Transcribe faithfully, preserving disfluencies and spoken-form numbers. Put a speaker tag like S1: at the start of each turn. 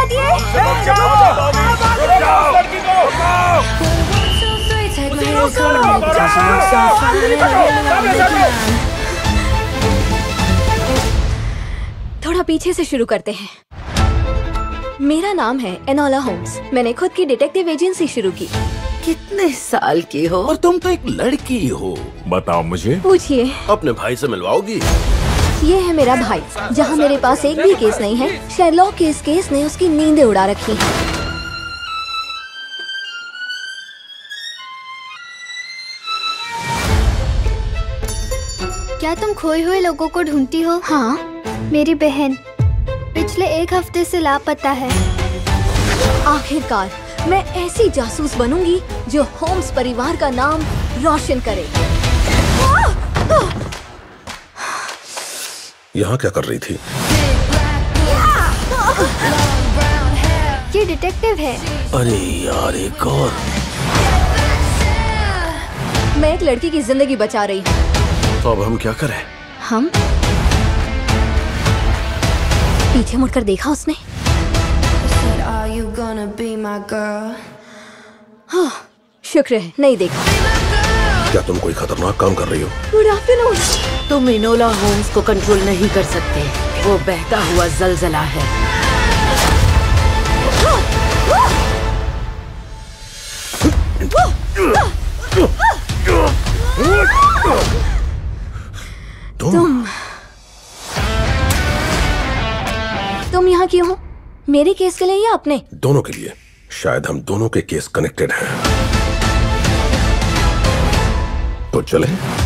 S1: दिए। थोड़ा पीछे से शुरू करते हैं। मेरा नाम है एनोला होम्स। मैंने खुद की डिटेक्टिव एजेंसी शुरू की।
S2: कितने साल की हो?
S3: और तुम तो एक लड़की हो। बताओ मुझे।
S1: पूछिए।
S3: अपने भाई से मिलवाओगी?
S1: ये है मेरा भाई। जहाँ मेरे पास एक भी केस नहीं है, शेरलॉक के इस केस ने उसकी नींदें उड़ा रखी हैं।
S4: क्या तुम खोए हुए लोगों को ढूंढती हो?
S1: हाँ।
S4: मेरी बहन पिछले एक हफ्ते से लापता है।
S1: आखिरकार मैं ऐसी जासूस बनूंगी जो होम्स परिवार का नाम रोशन करे।
S3: यहाँ क्या कर रही थी?
S4: ये डिटेक्टिव है।
S3: अरे यार, एक और।
S1: मैं एक लड़की की जिंदगी बचा रही हूँ।
S3: तो अब हम क्या करें?
S1: हम पीछे मुड़कर देखा उसने। हाँ, शुक्र है नहीं देखा।
S3: क्या तुम कोई खतरनाक काम कर रही हो?
S1: Good afternoon.
S2: तुम इनोला होम्स को कंट्रोल नहीं कर सकते। वो बहता हुआ जलजला है।
S1: तुम तुम यहाँ क्यों हो? मेरे केस के लिए या अपने?
S3: दोनों के लिए। शायद हम दोनों के केस कनेक्टेड हैं। तो चलें?